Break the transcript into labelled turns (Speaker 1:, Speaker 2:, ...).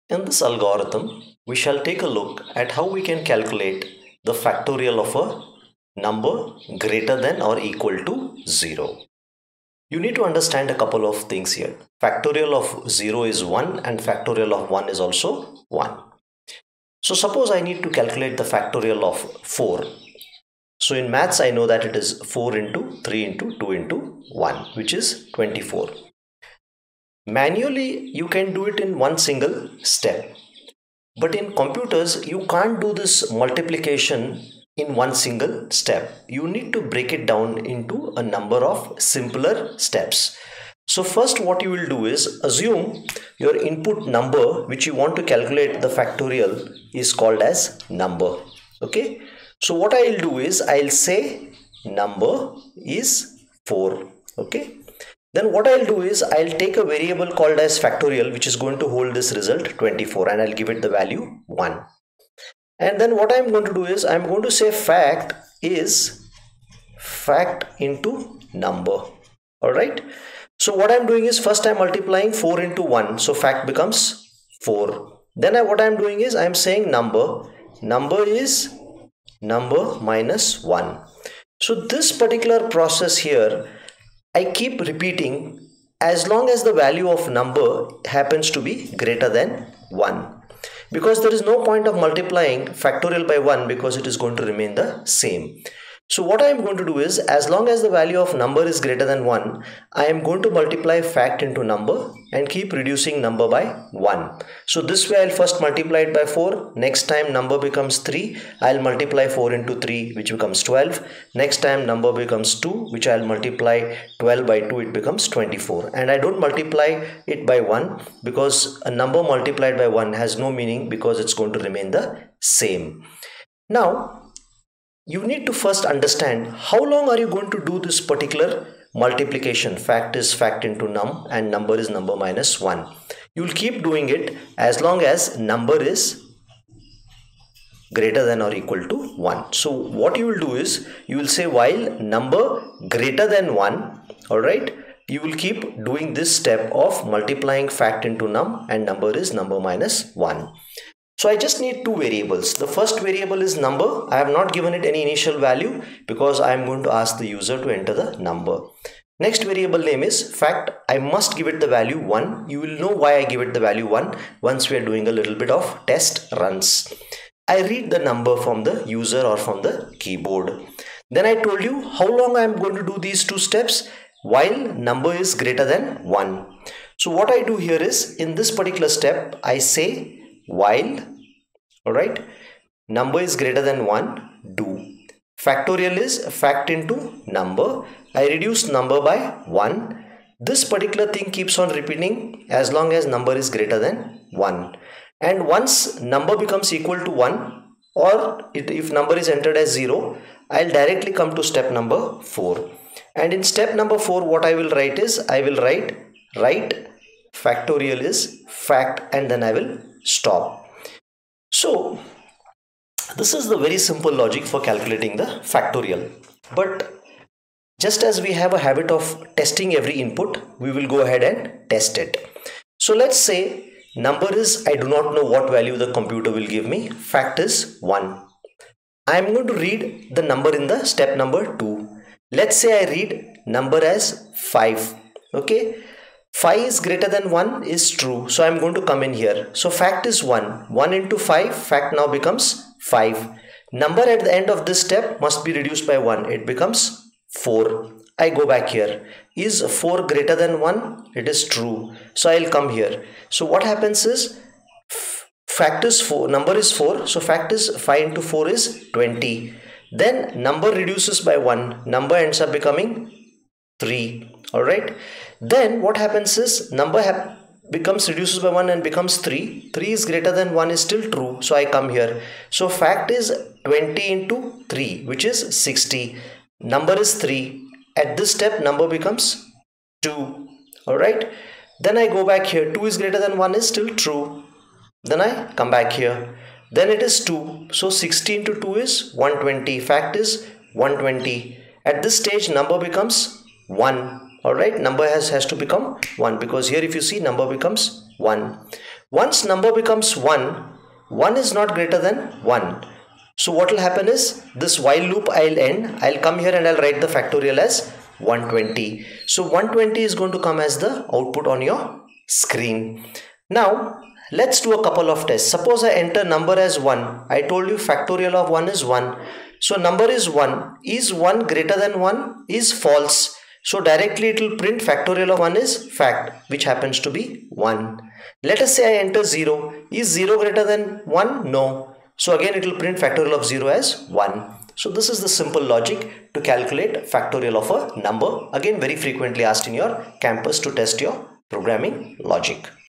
Speaker 1: In this algorithm, we shall take a look at how we can calculate the factorial of a number greater than or equal to 0. You need to understand a couple of things here. Factorial of 0 is 1 and factorial of 1 is also 1. So suppose I need to calculate the factorial of 4. So in maths I know that it is 4 into 3 into 2 into 1, which is 24. Manually you can do it in one single step. But in computers, you can't do this multiplication in one single step. You need to break it down into a number of simpler steps. So first what you will do is assume your input number which you want to calculate the factorial is called as number. Okay. So what I'll do is I'll say number is 4. Okay. Then what I'll do is I'll take a variable called as factorial which is going to hold this result 24 and I'll give it the value 1. And then what I'm going to do is I'm going to say fact is fact into number. Alright. So what I'm doing is first I'm multiplying 4 into 1. So fact becomes 4. Then what I'm doing is I'm saying number. Number is number minus 1. So this particular process here I keep repeating as long as the value of number happens to be greater than 1, because there is no point of multiplying factorial by 1 because it is going to remain the same. So what I am going to do is as long as the value of number is greater than 1, I am going to multiply fact into number and keep reducing number by 1. So this way I'll first multiply it by 4. Next time number becomes 3. I'll multiply 4 into 3 which becomes 12. Next time number becomes 2 which I'll multiply 12 by 2, it becomes 24. And I don't multiply it by 1 because a number multiplied by 1 has no meaning because it's going to remain the same. Now you need to first understand how long are you going to do this particular multiplication. Fact is fact into num and number is number minus 1. You will keep doing it as long as number is greater than or equal to 1. So what you will do is you will say while number greater than 1, alright, you will keep doing this step of multiplying fact into num and number is number minus 1. So I just need two variables. The first variable is number. I have not given it any initial value because I am going to ask the user to enter the number. Next variable name is fact. I must give it the value 1. You will know why I give it the value 1 once we are doing a little bit of test runs. I read the number from the user or from the keyboard. Then I told you how long I am going to do these two steps while number is greater than 1. So what I do here is in this particular step I say while, alright, number is greater than 1, do. Factorial is fact into number. I reduce number by 1. This particular thing keeps on repeating as long as number is greater than 1. And once number becomes equal to 1 or if number is entered as 0, I'll directly come to step number 4. And in step number 4 what I will write is I will write factorial is fact and then I will stop. So this is the very simple logic for calculating the factorial. But just as we have a habit of testing every input, we will go ahead and test it. So let's say number is, I do not know what value the computer will give me. Fact is 1. I am going to read the number in the step number 2. Let's say I read number as 5. Okay. 5 is greater than 1 is true. So I am going to come in here. So fact is 1. 1 into 5, fact now becomes 5. Number at the end of this step must be reduced by 1. It becomes 4. I go back here. Is 4 greater than 1? It is true. So I'll come here. So what happens is fact is 4. Number is 4. So fact is 5 into 4 is 20. Then number reduces by 1. Number ends up becoming 3. Alright. Then what happens is number reduces by 1 and becomes 3. 3 is greater than 1 is still true. So I come here. So fact is 20 into 3 which is 60. Number is 3. At this step number becomes 2. Alright. Then I go back here. 2 is greater than 1 is still true. Then I come back here. Then it is 2. So 60 into 2 is 120. Fact is 120. At this stage number becomes 1. Alright, number has to become 1 because here if you see number becomes 1. Once number becomes 1, 1 is not greater than 1. So what will happen is, this while loop I'll end, I'll come here and I'll write the factorial as 120. So 120 is going to come as the output on your screen. Now let's do a couple of tests. Suppose I enter number as 1. I told you factorial of 1 is 1. So number is 1. Is 1 greater than 1? Is false. So directly it will print factorial of 1 is fact, which happens to be 1. Let us say I enter 0. Is 0 greater than 1? No. So again it will print factorial of 0 as 1. So this is the simple logic to calculate factorial of a number. Again, very frequently asked in your campus to test your programming logic.